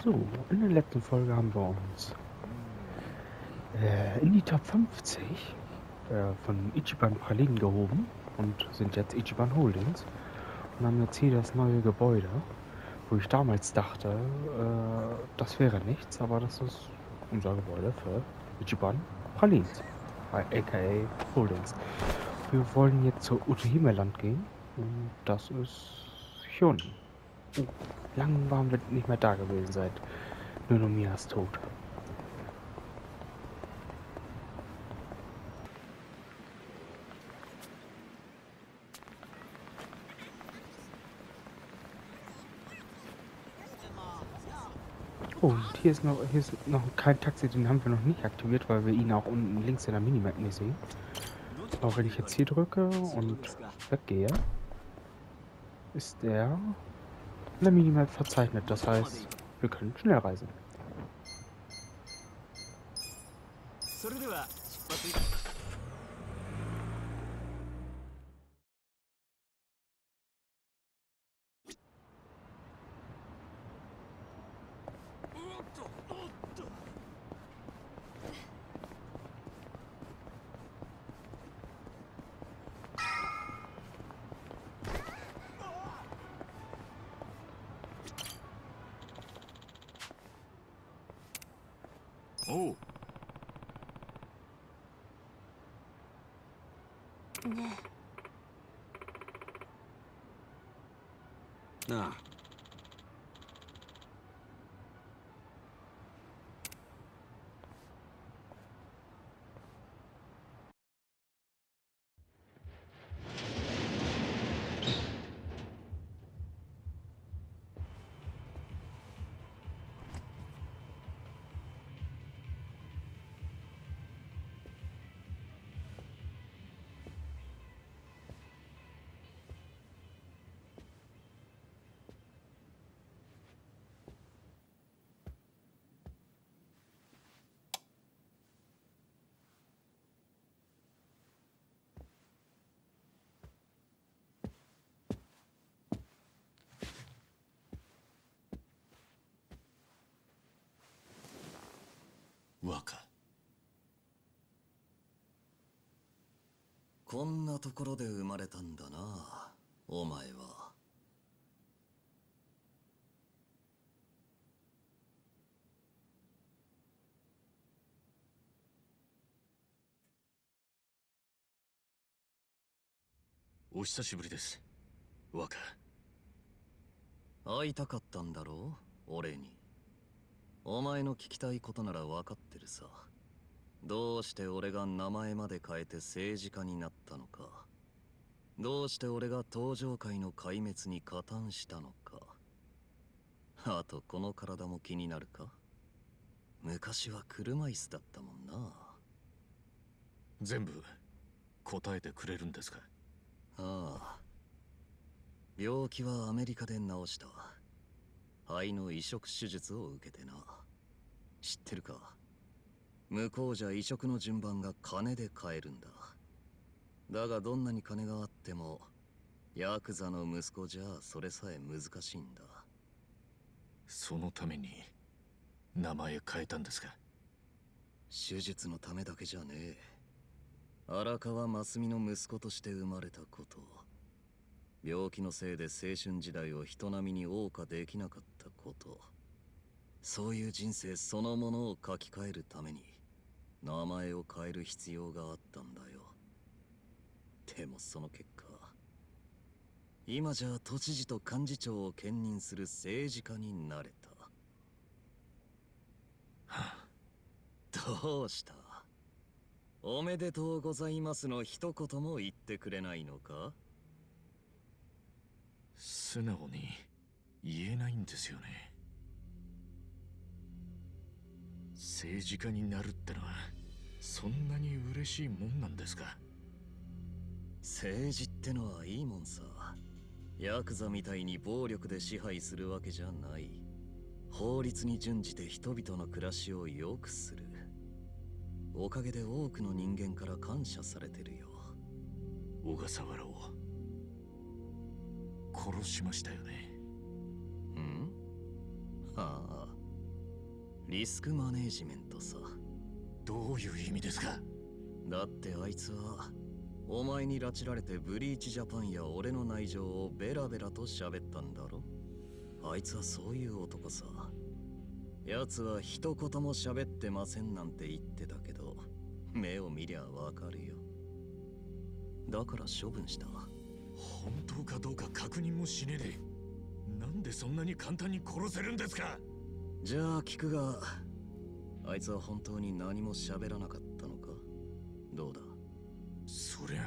So, in der letzten Folge haben wir uns in die Top 50 von Ichiban Pralinen gehoben und sind jetzt Ichiban Holdings und haben jetzt hier das neue Gebäude, wo ich damals dachte, das wäre nichts, aber das ist unser Gebäude für Ichiban Pralins, aka Holdings. Wir wollen jetzt zur Utohime-Land gehen und das ist hier unten. Oh, lang waren wir nicht mehr da gewesen seit Nunomias Tod. Oh, und hier ist noch kein Taxi, den haben wir noch nicht aktiviert, weil wir ihn auch unten links in der Minimap nicht sehen. Aber wenn ich jetzt hier drücke und weggehe, ist der in der Minimap verzeichnet. Das heißt, wir können schnell reisen. Oh. ねえ。 なあ。 若。こんなところで生まれたんだな、お前は。 お久しぶりです、若。 会いたかったんだろう、俺に。お前の聞きたいことなら分かってるさ。どうして俺が名前まで変えて政治家になったのか。どうして俺が登場界の壊滅に加担したのか。あとこの体も気になるか。昔は車椅子だったもんな。 全部答えてくれるんですか。 ああ。病気はアメリカで治した。肺の移植手術を受けてな。知ってるか。向こうじゃ移植の順番が金で買えるんだ。だがどんなに金があってもヤクザの息子じゃそれさえ難しいんだ。 そのために名前変えたんですか。 手術のためだけじゃねえ。荒川真澄の息子として生まれたこと、病気のせいで青春時代を人並みに謳歌できなかったこと、そういう人生そのものを書き換えるために名前を変える必要があったんだよ。でもその結果、今じゃ都知事と幹事長を兼任する政治家になれた。どうした？おめでとうございますの一言も言ってくれないのか？ 素直に言えないんですよね。政治家になるってのはそんなに嬉しいもんなんですか。 政治ってのはいいもんさ。ヤクザみたいに暴力で支配するわけじゃない。法律に準じて人々の暮らしを良くする。おかげで多くの人間から感謝されてるよ。 小笠原を殺しましたよね。 ん？はあ、 リスクマネージメントさ。 どういう意味ですか？ だってあいつはお前に拉致られてブリーチジャパンや俺の内情をベラベラと喋ったんだろ。あいつはそういう男さ。奴は一言も喋ってませんなんて言ってたけど、目を見りゃわかるよ。だから処分した。 本当かどうか確認もしねえで、なんでそんなに簡単に殺せるんですか？ じゃあ聞くが、あいつは本当に何も喋らなかったのか？どうだ？ そりゃ。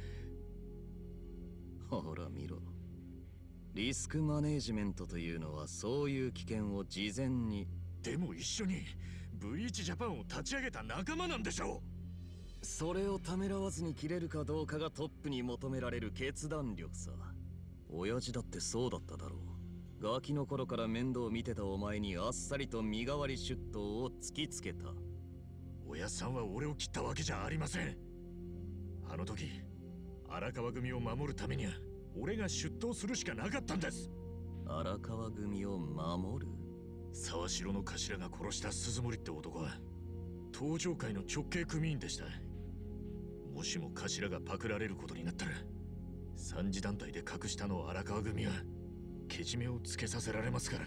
ほら見ろ。リスクマネージメントというのはそういう危険を事前に。 でも一緒にブリーチジャパンを立ち上げた仲間なんでしょう。それをためらわずに切れるかどうかがトップに求められる決断力さ。親父だってそうだっただろう。ガキの頃から面倒を見てたお前にあっさりと身代わり出頭を突きつけた。 親さんは俺を切ったわけじゃありません。あの時荒川組を守るためには俺が出頭するしかなかったんです。 荒川組を守る？ 沢城の頭が殺した鈴森って男は東上会の直系組員でした。もしも頭がパクられることになったら、三次団体で隠したの荒川組はけじめをつけさせられますから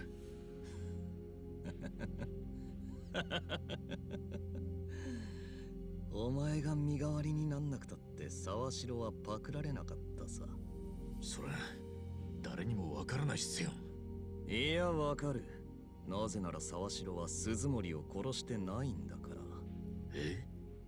お前が身代わりになんなくたって沢城はパクられなかったさ。 そりゃ誰にもわからないっすよ。 いやわかる。なぜなら沢城は鈴森を殺してないんだから。 え？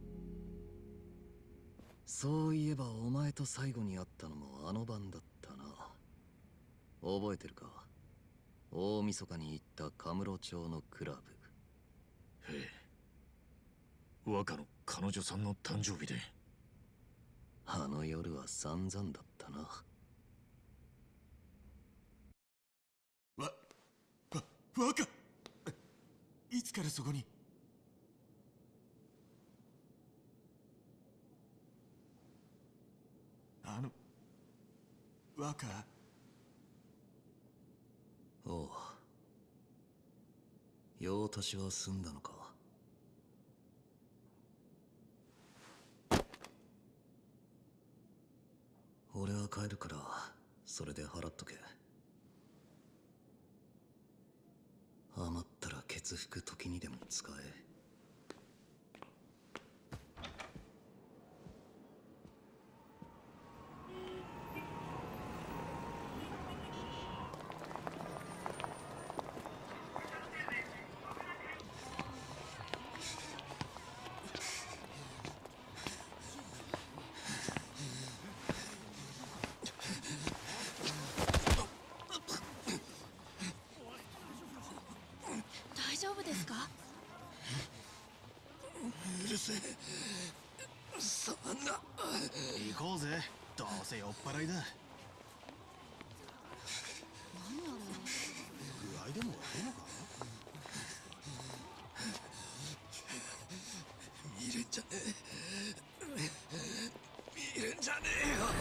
そういえばお前と最後に会ったのもあの晩だったな。覚えてるか？大晦日に行ったカムロ町のクラブ。 ええ。若の彼女さんの誕生日で。 あの夜は散々だったな。 若！いつからそこに？若？ おう。用足しは済んだのか？俺は帰るから、それで払っとけ。余ったらケツ拭く時にでも使え。 大丈夫ですか？ うるせえ。そんな。 行こうぜ。どうせ酔っ払いだ。 何あれ？ 具合でも悪いのか？ 見るんじゃねえ。見るんじゃねえよ。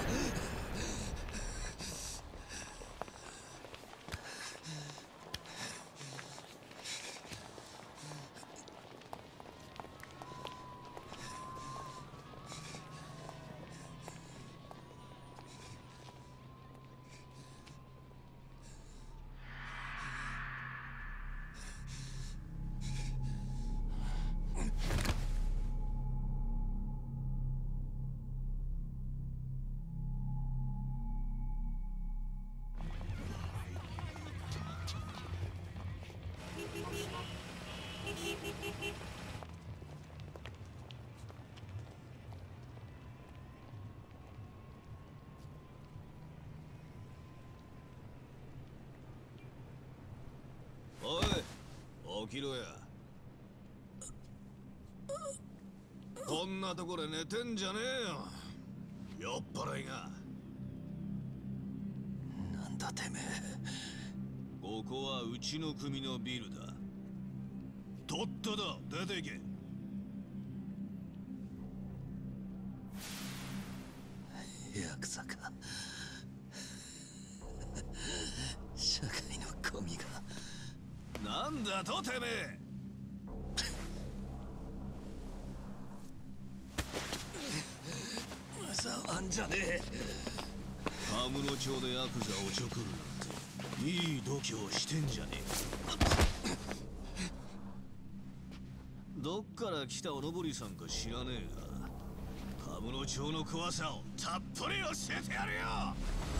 おい、起きろや。こんなとこで寝てんじゃねえよ、酔っ払いが。 なんだてめえ。 ここはうちの組のビルだ。とっとと出ていけ。 ヤクザか。社会のゴミが。 なんだとてめえ。 んじゃねえ。 カムロ町でヤクザをちょくるなんていい度胸してんじゃねえ。どっから来たおのぼりさんか知らねえが、カムロ町の怖さをたっぷり教えてやるよ。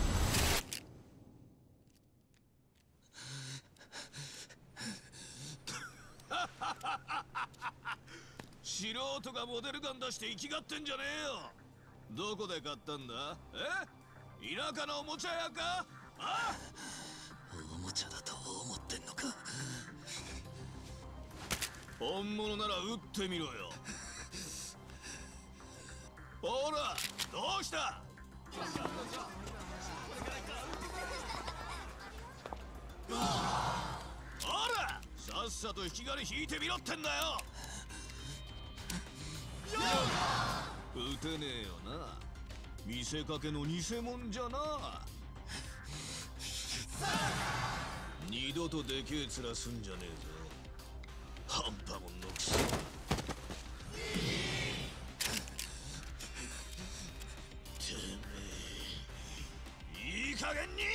素人がモデルガン出して生きがってんじゃねえよ。どこで買ったんだ？田舎のおもちゃ屋か？あ？ おもちゃだと思ってんのか。 本物なら撃ってみろよ。ほら、どうした？ほら、さっさと引き金引いてみろってんだよ。撃てねえよな。見せかけの偽物じゃな。二度とでけえ面すんじゃねえぞ。半端もんのくせに。てめえ、いい加減に。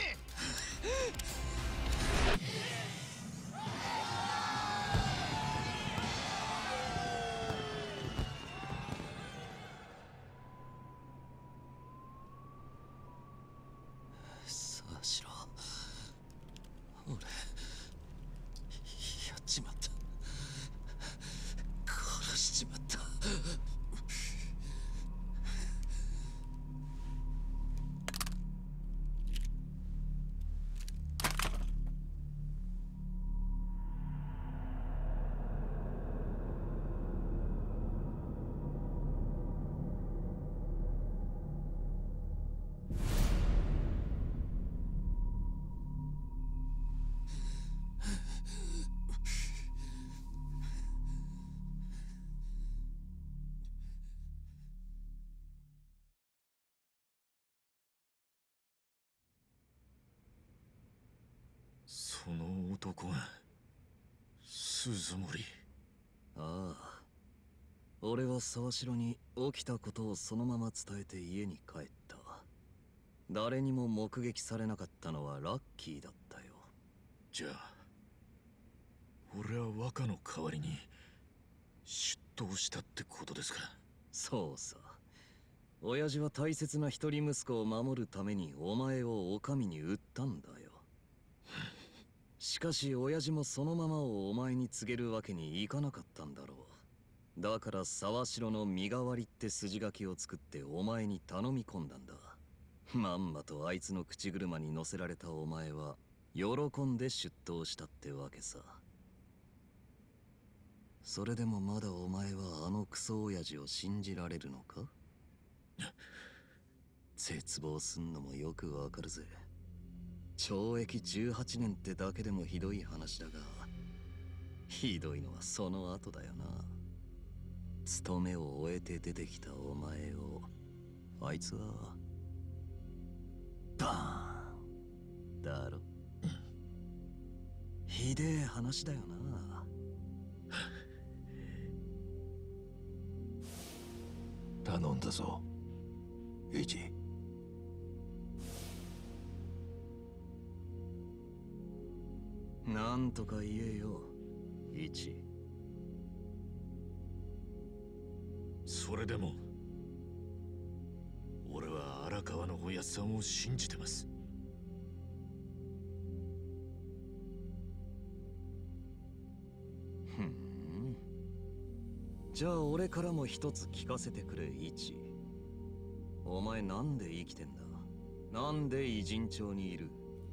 さあしろ。俺やっちまった。殺しちまった。 その男が鈴森。 ああ、俺は沢城に起きたことをそのまま伝えて家に帰った。誰にも目撃されなかったのはラッキーだったよ。 じゃあ俺は若の代わりに出頭したってことですか？ そうさ。親父は大切な一人息子を守るためにお前をお上に売ったんだよ。しかし親父もそのままをお前に告げるわけにいかなかったんだろう。だから沢城の身代わりって筋書きを作ってお前に頼み込んだんだ。まんまとあいつの口車に乗せられたお前は喜んで出頭したってわけさ。それでもまだお前はあのクソ親父を信じられるのか？絶望すんのもよくわかるぜ。懲役18年ってだけでもひどい話だが、ひどいのはその後だよな。務めを終えて出てきたお前をあいつはバーンだろ。ひでえ話だよな。 頼んだぞ、イチ。 なんとか言えよ、イチ。 それでも俺は荒川のおやっさんを信じてます。 ふん。じゃあ俺からも一つ聞かせてくれ、イチ。お前なんで生きてんだ？なんで偉人町にいる？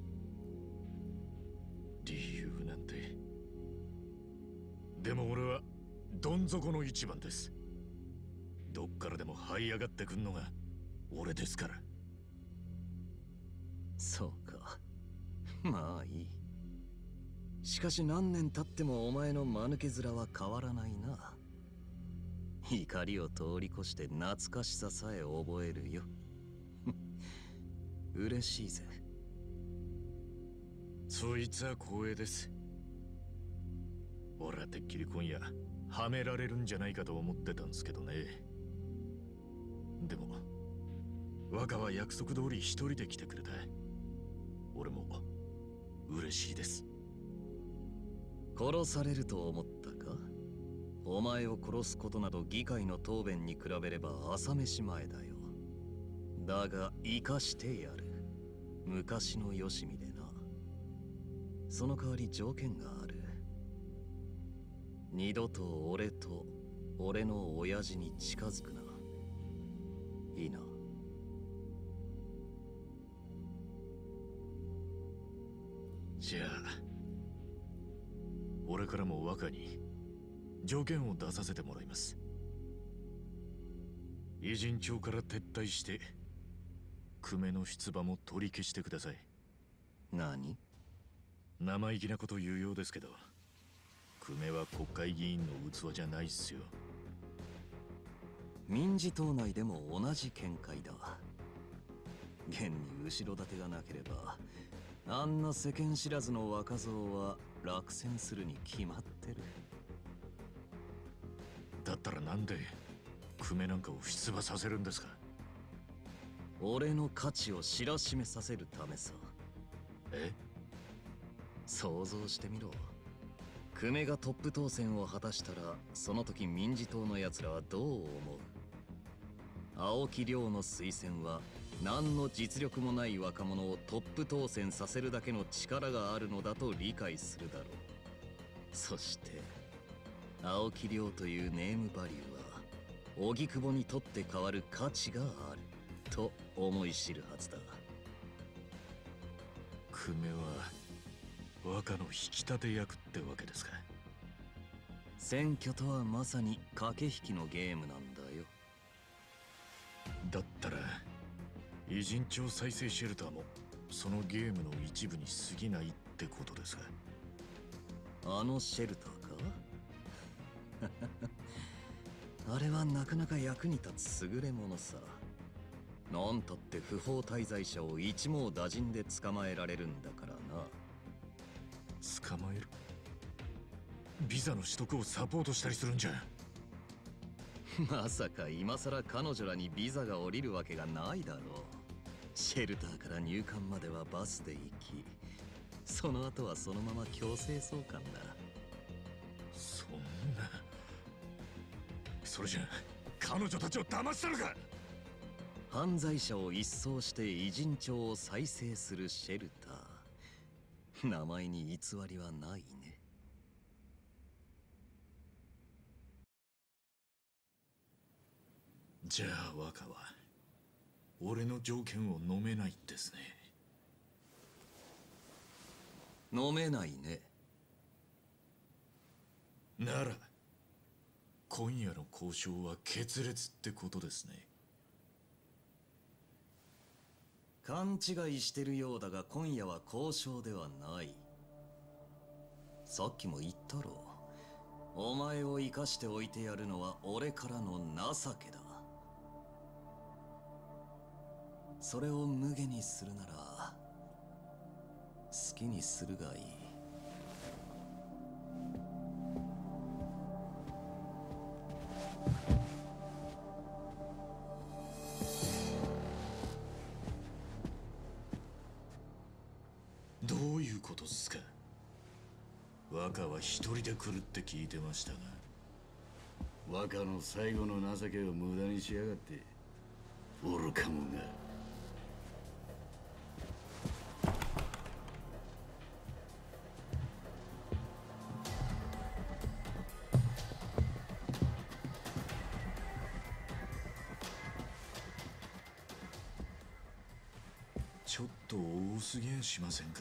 理由なんて。でも俺はどん底の一番です。どっからでも這い上がってくんのが俺ですから。 そうか。まあいい。しかし何年経ってもお前の間抜け面は変わらないな。怒りを通り越して懐かしささえ覚えるよ。嬉しいぜ。 そいつは光栄です。俺はてっきり今夜はめられるんじゃないかと思ってたんですけどね。でも若は約束通り一人で来てくれた。俺も嬉しいです。 殺されると思ったか？お前を殺すことなど議会の答弁に比べれば朝飯前だよ。だが生かしてやる。昔のよしみでな。その代わり条件がある。二度と俺と俺の親父に近づくな。いいな。 じゃあ俺からも若に条件を出させてもらいます。偉人町から撤退して久米の出馬も取り消してください。 何？ 生意気なこと言うようですけど、久米は国会議員の器じゃないっすよ。 民事党内でも同じ見解だ。現に後ろ盾がなければあんな世間知らずの若造は落選するに決まってる。 だったらなんで久米なんかを出馬させるんですか？ 俺の価値を知らしめさせるためさ。 え？ 想像してみろ。久米がトップ当選を果たしたら、その時民事党の奴らはどう思う？青木亮の推薦は何の実力もない若者をトップ当選させるだけの力があるのだと理解するだろう。そして青木亮というネームバリューは荻窪にとって変わる価値があると思い知るはずだ。 久米は若の引き立て役ってわけですか？ 選挙とはまさに駆け引きのゲームなんだよ。 だったら偉人町再生シェルターもそのゲームの一部に過ぎないってことですか？ あのシェルターかあれはなかなか役に立つ優れものさ。なんたって不法滞在者を一網打尽で捕まえられるんだからな。 捕まえる？ビザの取得をサポートしたりするんじゃ。 まさか今さら彼女らにビザが下りるわけがないだろう。シェルターから入管まではバスで行き、その後はそのまま強制送還だ。 そんな。それじゃ彼女たちを騙したのか？ 犯罪者を一掃して偉人町を再生するシェルター。名前に偽りはないね。 じゃあ若は俺の条件を飲めないんですね。 飲めないね。 なら今夜の交渉は決裂ってことですね。 勘違いしてるようだが、今夜は交渉ではない。さっきも言ったろう。お前を生かしておいてやるのは俺からの情けだ。それを無下にするなら好きにするがいい。 どういうことっすか？若は一人で来るって聞いてましたが。 若の最後の情けを無駄にしやがって愚か者が。 ちょっと多すぎやしませんか？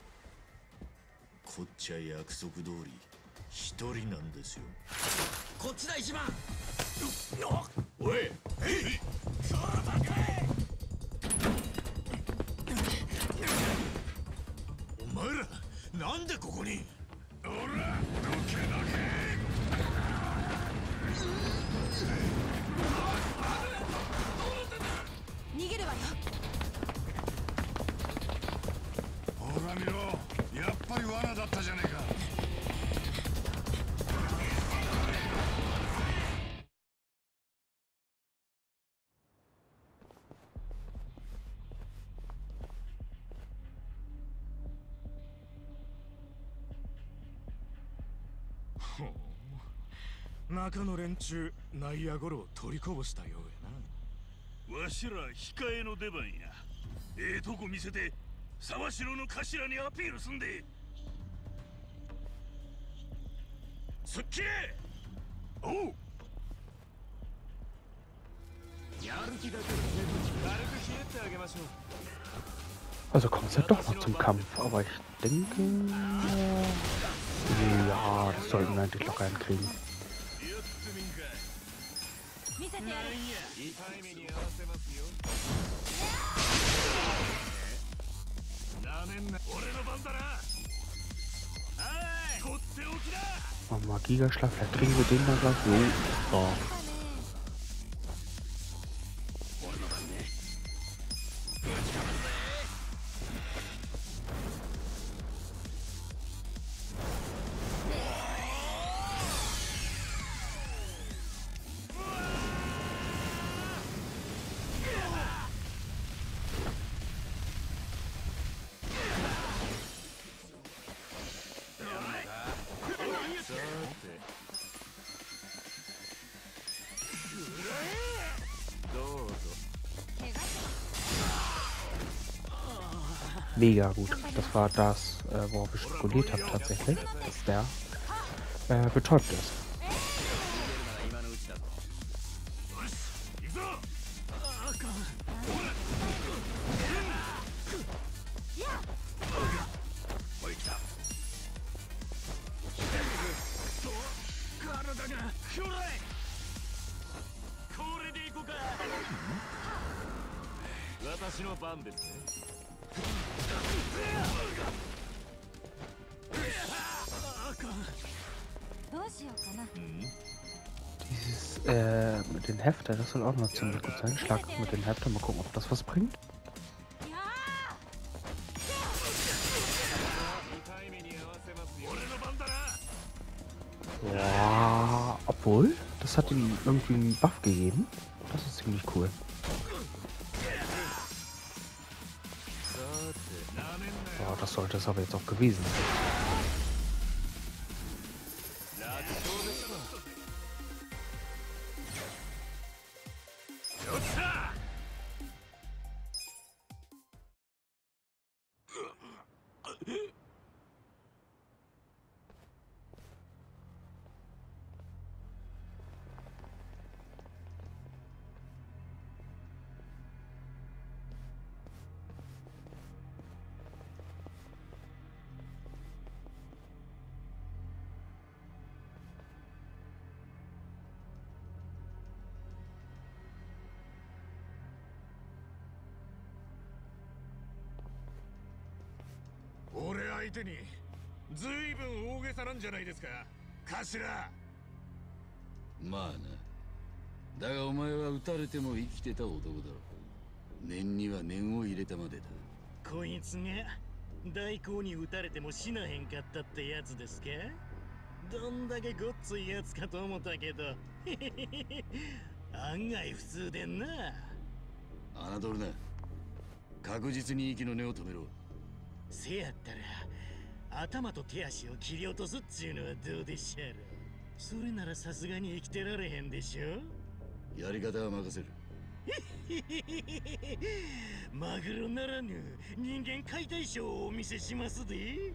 こっちは約束通り一人なんですよ。 こっちだ一番。 おい、お前らなんでここに？おら、どけどけ。 逃げるわよ。 ほら見ろ、やっぱり罠だったじゃねえか。 中の連中内野ゴロを取りこぼしたようやな。 わしら控えの出番や。とこ見せて沢城の頭にアピールすんで。すっきれ。おう。 やる気だけで軽くひねってあげましょう。 Also kommt es ja doch noch zum Kampf, aber ich denke, ja, das sollten wir eigentlich locker hinkriegen. 見せてやる。 痛い目に合わせますよ。なめんな。俺の番だな。はい、とっておきだ。 Mal Gigaschlag, vielleicht kriegen wir den mal gleich. So. Mega gut. Das war das, worauf ich spekuliert habe tatsächlich, dass der betäubt ist. Dieses mit den Hefter, das soll auch noch ziemlich gut sein. Schlag mit den Hefter, mal gucken, ob das was bringt. Ja, obwohl, das hat ihm irgendwie einen Buff gegeben. Das ist ziemlich cool. Oh, das sollte es aber jetzt auch gewesen sein. 俺相手にずいぶん大げさなんじゃないですか、頭。 まあな。だがお前は撃たれても生きてた男だろ。念には念を入れたまでだ。 こいつが大光に撃たれても死なへんかったってやつですか？どんだけごっついやつかと思ったけど案外普通でんな。 侮るな。確実に息の根を止めろ。 せやったら頭と手足を切り落とすっちゅうのはどうでしょう。それならさすがに生きてられへんでしょ。 やり方は任せる。 マグロならぬ人間解体ショーをお見せしますで。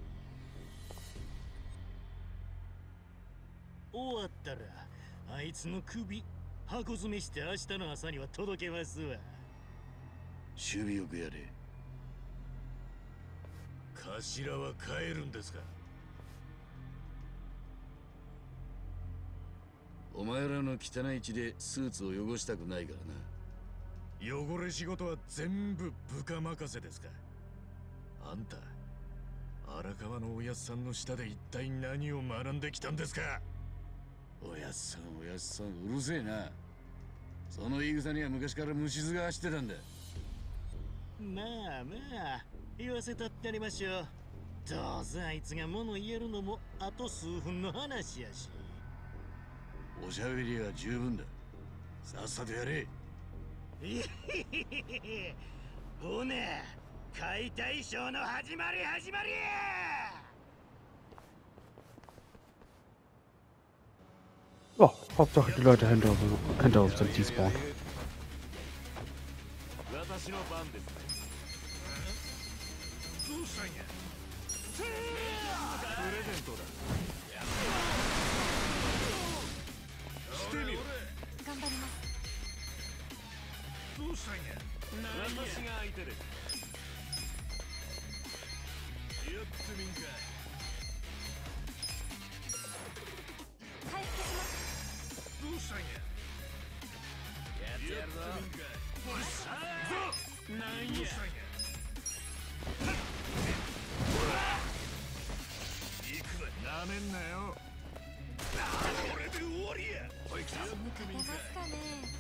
終わったらあいつの首箱詰めして明日の朝には届けますわ。 守備よくやれ。 頭は帰るんですか？ お前らの汚い血でスーツを汚したくないからな。 汚れ仕事は全部部下任せですか？あんた荒川のおやっさんの下で一体何を学んできたんですか？ おやっさんおやっさん、うるせえな。その言い草には昔から虫唾が走ってたんだ。 まあまあ言わせたってありましょう。どうせあいつが物言えるのもあと数分の話やし。 おしゃべりは十分だ。さっさとやれ。 ほな解体ショーの始まり始まりや。 Hauptsache die Leute hinter uns sind despawned. 私の番ですね。どうしたんや。プレゼントだ。してみろ。 頑張ります。 どうしたんや。私が相手です。やってみんかい。 回復します。 どうしたんや。やってやるぞ。なんや。どうしたんや。行くぜ。なめんなよ。これで終わりや。おい来た。 勝てますかね。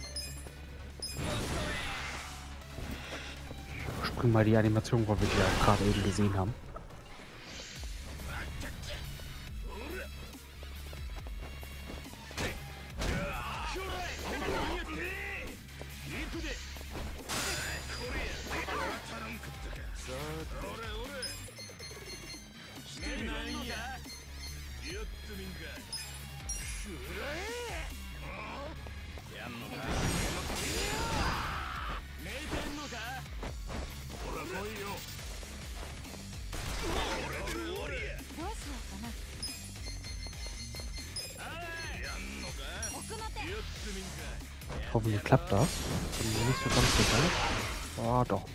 Spring mal die Animation, wo wir die ja gerade eben gesehen haben. Hoffentlich klappt das. Bin mir nicht so ganz sicher. Ah, doch.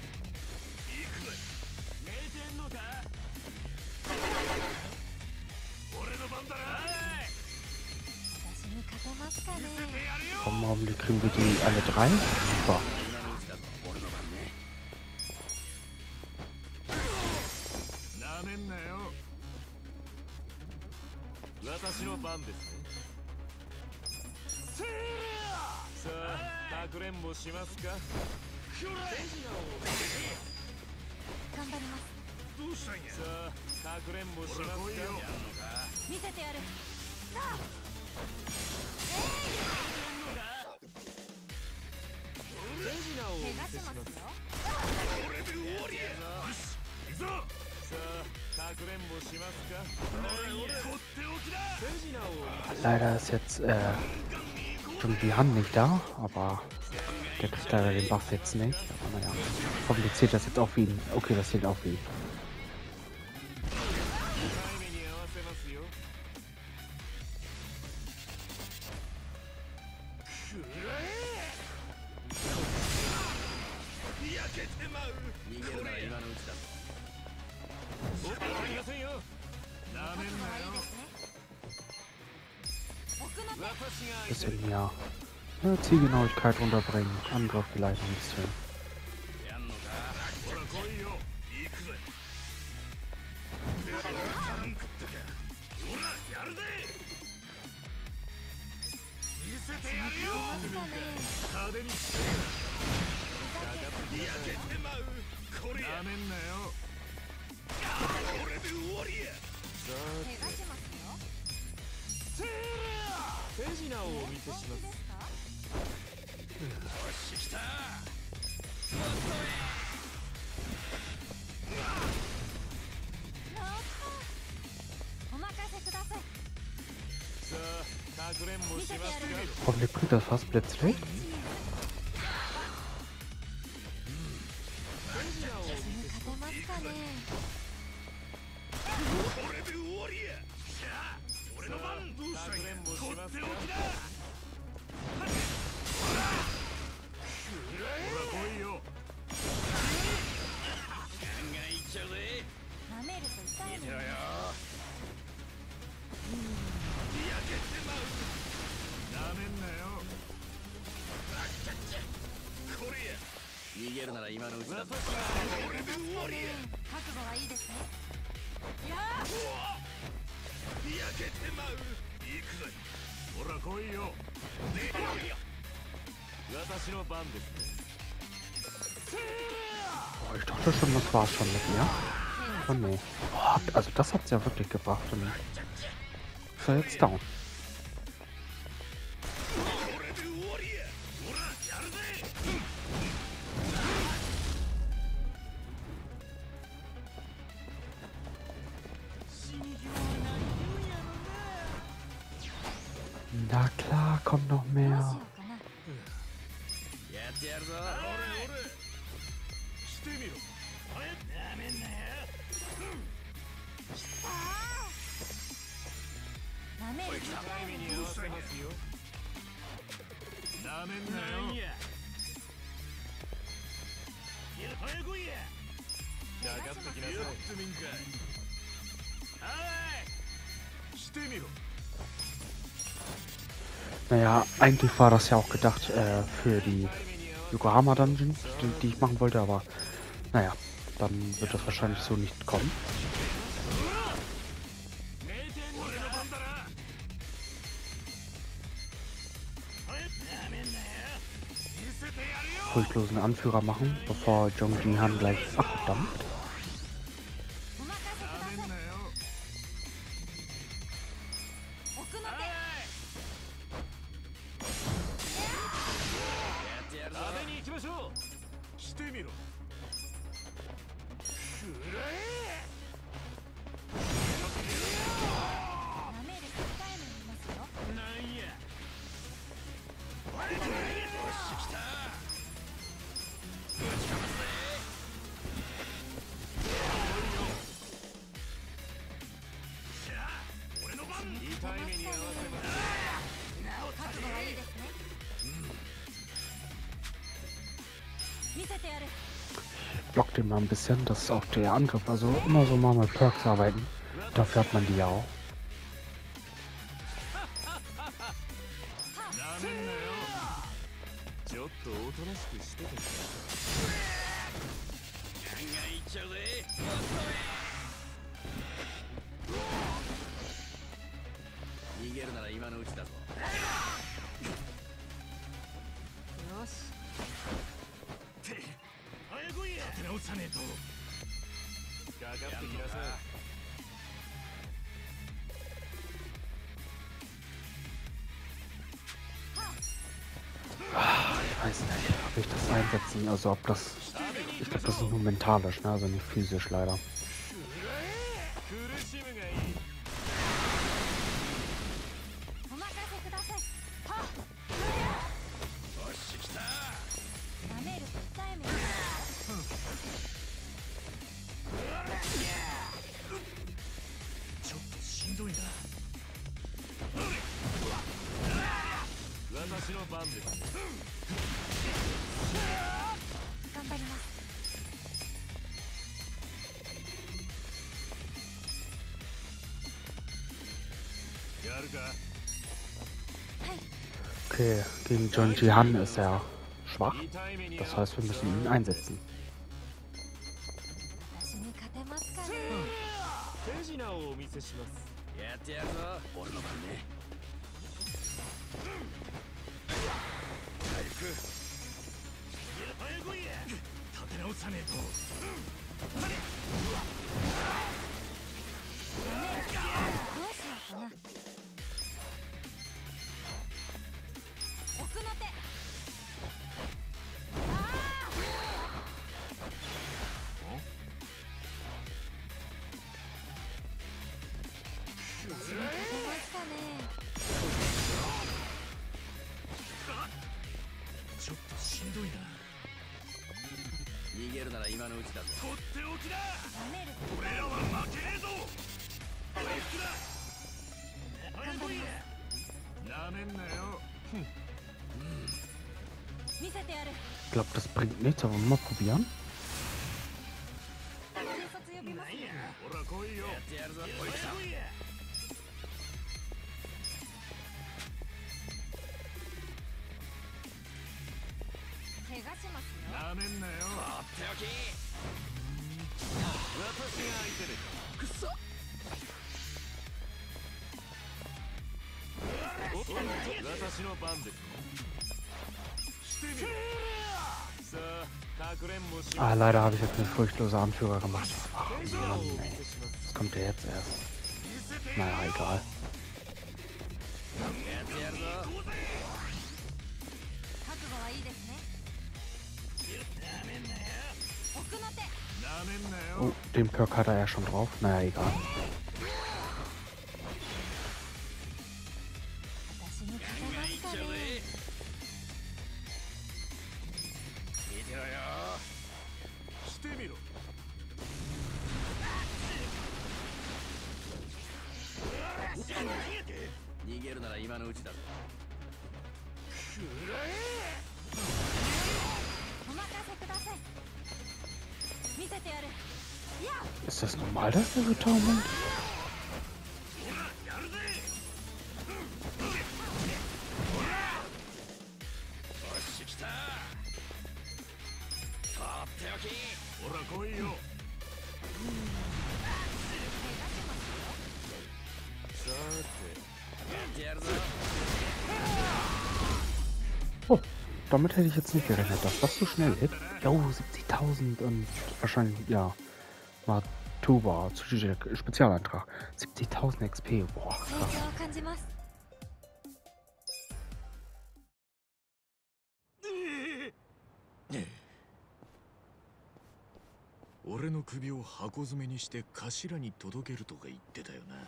Komm, hoffentlich kriegen wir die alle drei. Super. 私の番ですね。さあ、かくれんぼしますか。 頑張ります。 どうしたんや。さあ、かくれんぼしますか。 見せてやる。さあ。 手品を見せします。これで終わりや。よし、行くぞ。さあ、かくれんぼしますか。とっておきだ。手品を。 Leider ist jetzt die Hand nicht da, aber der kriegt leider den Buff jetzt nicht. Aber naja, hoffentlich zählt das jetzt auch für ihn. Okay, das zählt auch für ihn. Bisschen ja, Zielgenauigkeit runterbringen, Angriff vielleicht ein bisschen. Hoffentlich bringt das fast plötzlich. Oh, ich dachte schon, das war's schon mit mir. Oh nee. Oh, also das hat's ja wirklich gebracht. Und ist er jetzt down. Na klar, kommt noch どうしよ mehr. うかな。 やってやるぞ。俺してみろ。なめんなよ。 なめる機タイ会にムに合わせますよ。なめんなよ。早来いや。かかってきなさい。やってみんかい。はい。してみろ。 Naja, eigentlich war das ja auch gedacht für die Yokohama Dungeon, die ich machen wollte, aber naja, dann wird das wahrscheinlich so nicht kommen. Furchtlosen Anführer machen, bevor Jong Ji-Han gleich abdampft. お任せください。奥の手。 食べに行きましょう。してみろ。 なめる機会になりますよ。 なんや。俺の番。痛い目に合わせます。 覚悟はいいですね。見せてやる。 Blockt den mal ein bisschen, dass auch der Angriff, also immer so mal mit Perks arbeiten. Dafür hat man die ja auch. なめんなよ。ちょっとおとなしくしててくれ。ガンガンいっちゃうぜ。逃げるなら今のうちだぞ。 よし。 早来いや。立て直さねえと。かかってきなさい。 Ich weiß nicht, ob ich das einsetzen, also ob das, ich glaube, das ist nur mentalisch, ne? Also nicht physisch leider. 苦しむがいい。 お任せください。はっ。 よし来た。 なめると痛い目に。 ちょっとしんどいな。私の番です。 頑張ります。 やるか。 Okay, gegen Jong Ji-Han ist er schwach. 痛い目に Das heißt, wir müssen ihn einsetzen. 私に勝てますかね。 手品をお見せします。やってやるぞ。俺の番ね。回復。早来いや。立て直さねえと。 どうしようかな。奥の手。勝てますかね。 ちょっとしんどいな。逃げるなら今のうちだぞ。とっておきだ。 なめると俺らは負けねえぞ。回復だ。早来いや。なめんなよ。 見せてやる。 Ich glaube, das bringt nichts, aber mal probieren. 警察呼びます。 ほら来いよ。やってやるぞ。おいさ。 怪我しますよ。 なめんなよ。とっておき。私が相手で。くそ。私の番です。してみろ。さあ、かくれんぼし。 Ah, leider habe ich jetzt eine furchtlose Anführer gemacht. Ach Mann, ey. Was kommt der jetzt erst? Naja, egal. やってやるぞ。 覚悟はいいですね。 なめんなよ。 奥の手。 なめんなよ。 Oh, den Perk hat er ja schon drauf. Naja, egal. 私に逃げるなら今のうちだぞ。 お任せください。見せてやる。いや Ist das normal, dass er so taumelt? Oh, damit hätte ich jetzt nicht gerechnet, dass das so schnell geht. Jo, 70.000 und wahrscheinlich, ja, mal Tuba, Spezialantrag. 70.000 XP, boah, 成 krass. 長を感じます。 俺の首を箱詰めにして頭に届けるとか言ってたよな。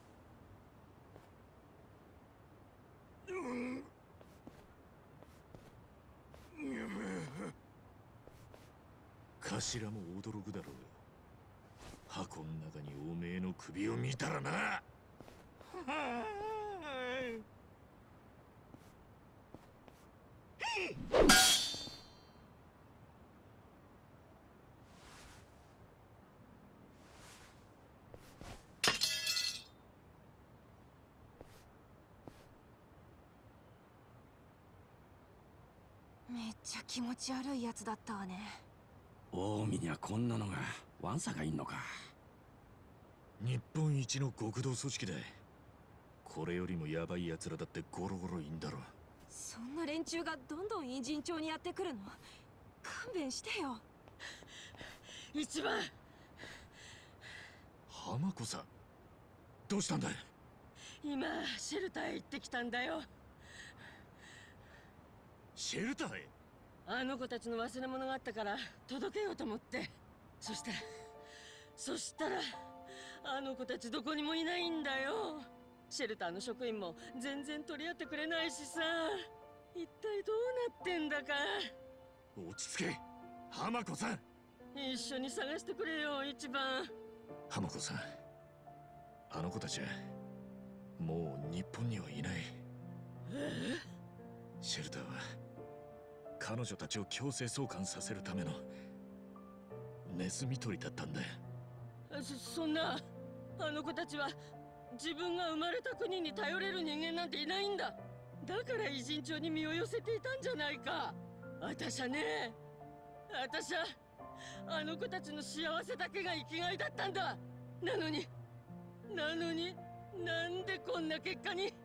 頭も驚くだろう。箱の中におめえの首を見たらな。 めっちゃ気持ち悪いやつだったわね。 近江にはこんなのがワンサがいんのか。 日本一の極道組織だ。これよりもヤバい奴らだってゴロゴロいんだろ。 そんな連中がどんどん偉人町にやってくるの？勘弁してよ。 一番浜子さん、どうしたんだい？ 今シェルターへ行ってきたんだよ。 シェルターへ？ あの子たちの忘れ物があったから届けようと思って。そしたらあの子たちどこにもいないんだよ。シェルターの職員も全然取り合ってくれないしさ。一体どうなってんだか。 落ち着け、浜子さん。 一緒に探してくれよ、一番。 浜子さん、あの子たちはもう日本にはいない。シェルターは彼女たちを強制送還させるためのネズミ捕りだったんだよ。 そんな、あの子たちは自分が生まれた国に頼れる人間なんていないんだ。だから偉人町に身を寄せていたんじゃないか。私はあの子たちの幸せだけが生きがいだったんだ。なのになんでこんな結果に。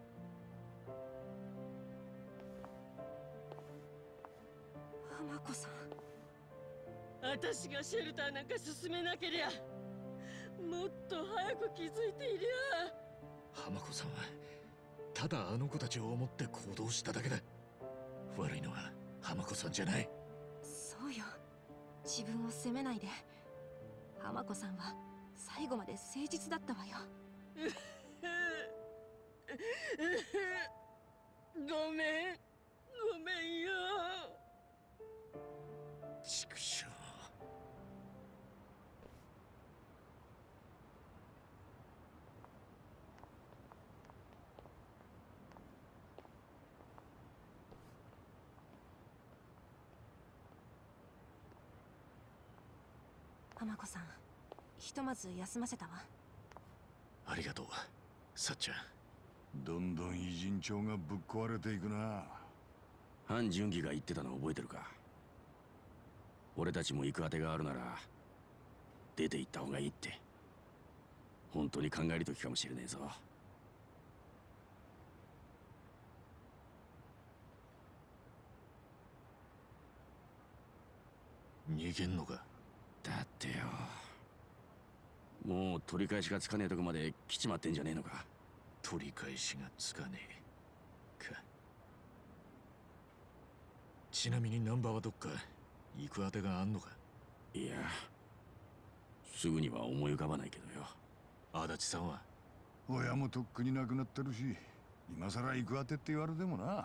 浜子さん、 私がシェルターなんか進めなけりゃ、もっと早く気づいていりゃ。 浜子さんはただあの子たちを思って行動しただけだ。悪いのは浜子さんじゃない。 そうよ、自分を責めないで。浜子さんは最後まで誠実だったわよ。 ごめんよ。 畜生。 浜子さん、ひとまず休ませたわ。 ありがとう、さっちゃん。 どんどん偉人町がぶっ壊れていくな。 范純義が言ってたの覚えてるか？俺たちも行く当てがあるなら出て行った方がいいって。本当に考える時かもしれねえぞ。 逃げんのか？ だってよ、もう取り返しがつかねえとこまで来ちまってんじゃねえのか。 取り返しがつかねえか。ちなみにナンバーはどっか行く当てがあんのか？ いや、すぐには思い浮かばないけどよ。 足立さんは？ 親もとっくに亡くなってるし、今さら行く当てって言われてもな。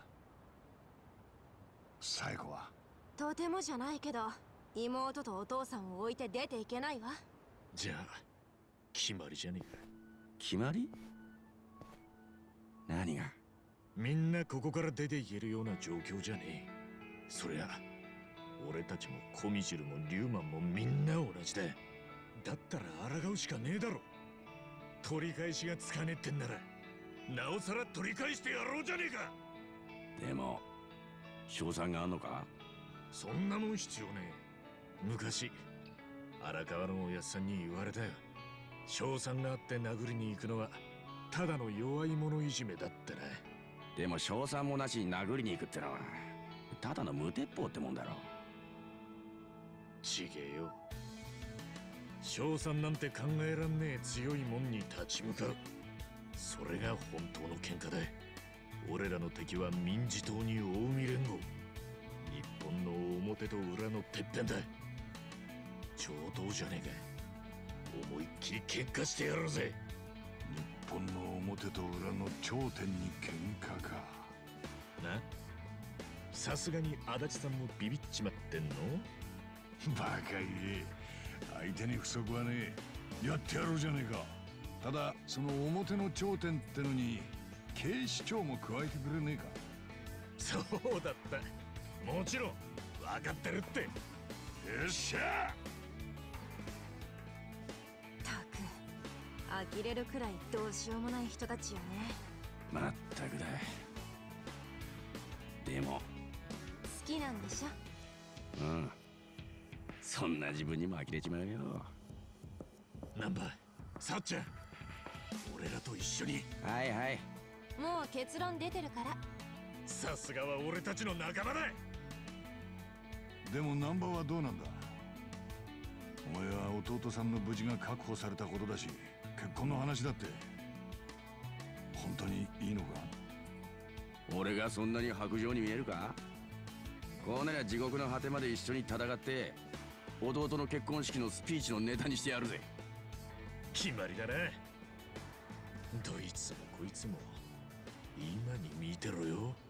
最後はとてもじゃないけど、妹とお父さんを置いて出ていけないわ。 じゃあ決まりじゃねえか。 決まり？ 何が？ みんなここから出ていけるような状況じゃねえ。そりゃ俺たちもコミジルもリューマンもみんな同じだ。だったら抗うしかねえだろ。取り返しがつかねえってんならなおさら取り返してやろうじゃねえか。 でも賞賛があんのか？ そんなもん必要ねえ。昔荒川のおやっさんに言われたよ。賞賛があって殴りに行くのはただの弱い者いじめだってな。 でも賞賛もなしに殴りに行くってのはただの無鉄砲ってもんだろ。 ちげえよ。賞賛なんて考えらんねえ強いもんに立ち向かう。それが本当の喧嘩だ。俺らの敵は民事党に近江連合。日本の表と裏のてっぺんだ。上等じゃねえか。思いっきり喧嘩してやろうぜ。 日本の表と裏の頂点に喧嘩か。 な、さすがに足立さんもビビっちまってんの？ バカ言え。相手に不足はねえ。やってやろうじゃねえか。ただその表の頂点ってのに警視庁も加えてくれねえか。 そうだった。もちろん分かってるって。よっしゃ。 たく呆れるくらいどうしようもない人たちよね。 まったくだ。でも好きなんでしょ？ うん、そんな自分にも呆れちまうよ。 ナンバーさっちゃん、俺らと一緒に。 はいはい、 もう結論出てるから。 さすがは俺たちの仲間だ。 でもナンバーはどうなんだ。お前は弟さんの無事が確保されたことだし、結婚の話だって本当にいいのか？ 俺がそんなに薄情に見えるか？こうなりゃ地獄の果てまで一緒に戦って弟の結婚式のスピーチのネタにしてやるぜ。 決まりだな。どいつもこいつも今に見てろよ。